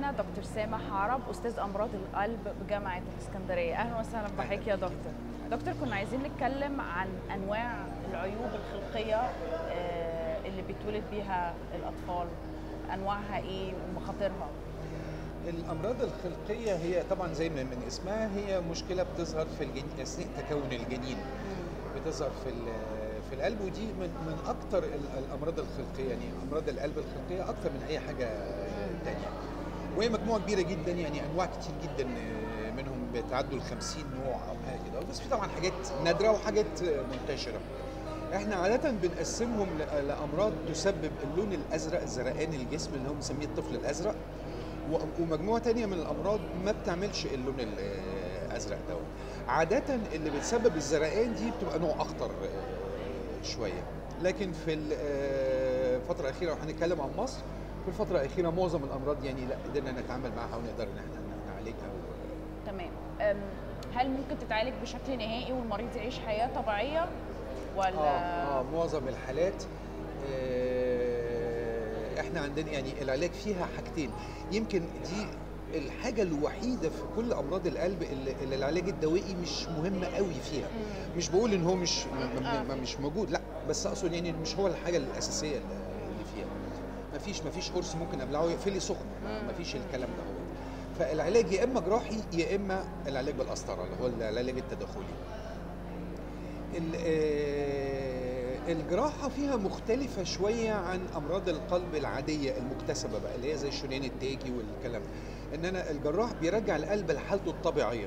معانا دكتور سامح عرب، استاذ امراض القلب بجامعه الاسكندريه. اهلا وسهلا بحضرتك يا دكتور. دكتور، كنا عايزين نتكلم عن انواع العيوب الخلقيه اللي بيتولد بيها الاطفال، انواعها ايه ومخاطرها؟ الامراض الخلقيه هي طبعا زي ما من اسمها هي مشكله بتظهر في الجنين اثناء تكون الجنين. بتظهر في القلب، ودي من اكتر الامراض الخلقيه، يعني امراض القلب الخلقيه اكتر من اي حاجه تانية. وهي مجموعه كبيره جدا، يعني انواع كتير جدا منهم بتعدوا ال 50 نوع او حاجه كده، بس في طبعا حاجات نادره وحاجات منتشره. احنا عاده بنقسمهم لامراض تسبب اللون الازرق، زرقان الجسم اللي هو بنسميه الطفل الازرق، ومجموعه تانية من الامراض ما بتعملش اللون الازرق دوت. عاده اللي بتسبب الزرقان دي بتبقى نوع اخطر شويه، لكن في الفتره الاخيره، لو هنتكلم عن مصر، في الفتره الاخيره معظم الامراض يعني لا قدرنا نتعامل معها ونقدر ان احنا نعالجها. تمام. هل ممكن تتعالج بشكل نهائي والمريض يعيش حياه طبيعيه ولا؟ معظم الحالات احنا عندنا يعني العلاج فيها حاجتين. يمكن دي الحاجة الوحيدة في كل أمراض القلب اللي العلاج الدوائي مش مهم قوي فيها. مش بقول إن هو مش موجود، لا، بس أقصد يعني مش هو الحاجة الأساسية اللي فيها. مفيش قرص ممكن أبلعه يقفلي سخن، مفيش الكلام ده. هو فالعلاج يا إما جراحي يا إما العلاج بالقسطرة اللي هو العلاج التداخلي. الجراحة فيها مختلفة شوية عن أمراض القلب العادية المكتسبة بقى، اللي هي زي الشريان التاجي والكلام ده. إن أنا الجراح بيرجع القلب لحالته الطبيعية.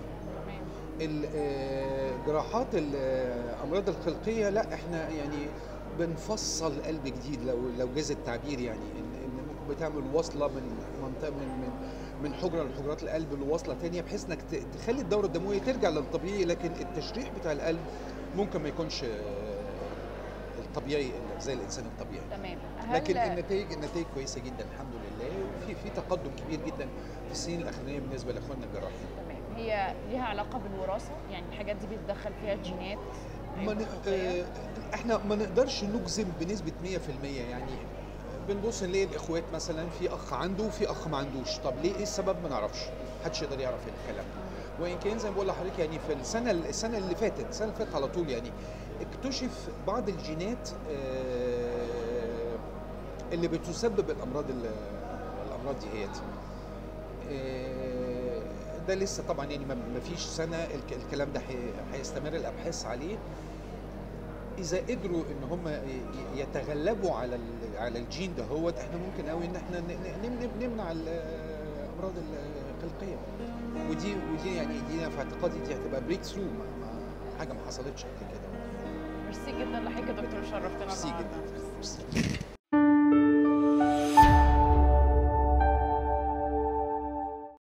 الجراحات الأمراض من لا، إحنا يعني بنفصل قلب جديد، لو جاز التعبير، يعني إن بتعمل وصلة من منطقة من حجرة لحجرات القلب لوصلة تانية، بحيث إنك تخلي الدورة الدموية ترجع للطبيعي، لكن التشريح بتاع القلب ممكن ما يكونش الطبيعي زي الانسان الطبيعي. تمام. لكن النتائج كويسه جدا الحمد لله، وفي تقدم كبير جدا في السنين الاخرانيه بالنسبه لاخواننا الجراحين. تمام. هي ليها علاقه بالوراثه؟ يعني الحاجات دي بيتدخل فيها الجينات؟ احنا ما نقدرش نجزم بنسبه 100%. يعني بنبص نلاقي الاخوات مثلا في اخ عنده وفي اخ ما عندوش. طب ليه؟ ايه السبب؟ ما نعرفش، محدش يقدر يعرف الكلام ده. وان كان زي ما بقول لحضرتك، يعني في السنه اللي فاتت على طول، يعني اكتشف بعض الجينات اللي بتسبب الامراض ديت. ده لسه طبعا يعني ما فيش سنه الكلام ده هيستمر الابحاث عليه. اذا قدروا ان هم يتغلبوا على الجين ده، هو احنا ممكن قوي ان احنا نمنع الامراض الخلقيه. ودي يعني دي في اعتقادي دي هتبقى بريك ثرو، حاجه ما حصلتش قبل كده. ميرسي جدا لحضرتك يا دكتور، شرفتنا. ميرسي جدا.